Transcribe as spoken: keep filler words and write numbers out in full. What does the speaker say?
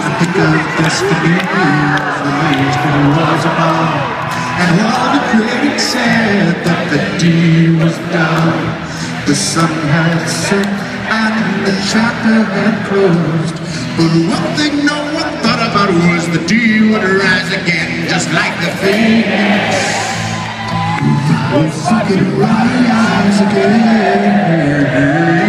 pick of destiny was released when it was about. And all the critics said that the deal was done. The sun had set and the chapter had closed. But one thing no one thought about was the deal would rise again, just like the phoenix. Oh, fucking rise again.